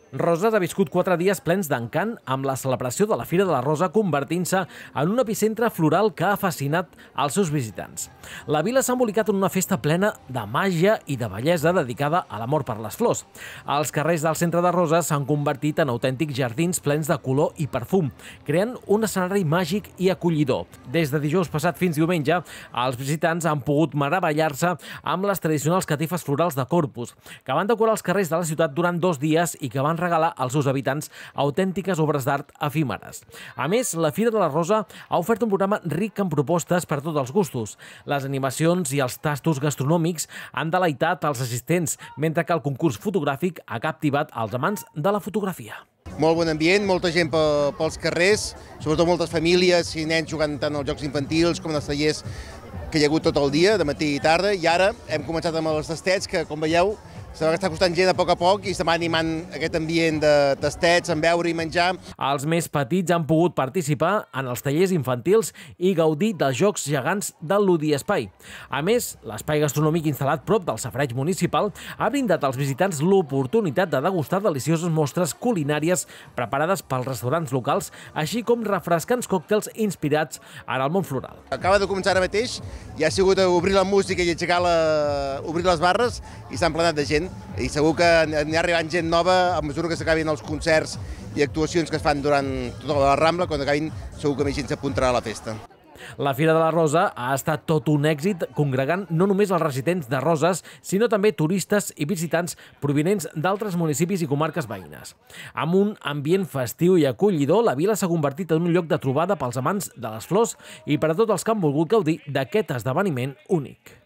Roses ha viscut 4 dies plens d'encant amb la celebració de la Fira de la Rosa convertint-se en un epicentre floral que ha fascinat els seus visitants. La vila s'ha embolicat en una festa plena de màgia i de bellesa dedicada a l'amor per les flors. Els carrers del centre de Roses s'han convertit en autèntics jardins plens de color i perfum, creant un escenari màgic i acollidor. Des de dijous passat fins diumenge, els visitants han pogut meravellar-se amb les tradicionals catifes florals de Corpus, que van decorar els carrers de la ciutat durant 2 dies i que van regalar als seus habitants autèntiques obres d'art efímeres. A més, la Fira de la Rosa ha ofert un programa ric en propostes per a tots els gustos. Les animacions i els tastos gastronòmics han deleitat els assistents, mentre que el concurs fotogràfic ha captivat els amants de la fotografia. Molt bon ambient, molta gent pels carrers, sobretot moltes famílies i nens jugant tant als jocs infantils com als tallers que hi ha hagut tot el dia, de matí i tarda, i ara hem començat amb els tastets, que com veieu està costant gent a poc i està animant aquest ambient de tastets, en beure i menjar. Els més petits han pogut participar en els tallers infantils i gaudir dels jocs gegants del Ludi Espai. A més, l'espai gastronòmic instal·lat prop del safareig municipal ha brindat als visitants l'oportunitat de degustar delicioses mostres culinàries preparades pels restaurants locals, així com refrescants còctels inspirats en el món floral. Acaba de començar ara mateix, ja ha sigut obrir la música i obrir les barres i s'ha emplenat de gent. I segur que anirà arribant gent nova a mesura que s'acabin els concerts i actuacions que es fan durant tota la Rambla. Quan acabin, segur que més gent s'apuntarà a la festa. La Fira de la Rosa ha estat tot un èxit, congregant no només els residents de Roses, sinó també turistes i visitants provinents d'altres municipis i comarques veïnes. Amb un ambient festiu i acollidor, la vila s'ha convertit en un lloc de trobada pels amants de les flors i per a tots els que han volgut gaudir d'aquest esdeveniment únic.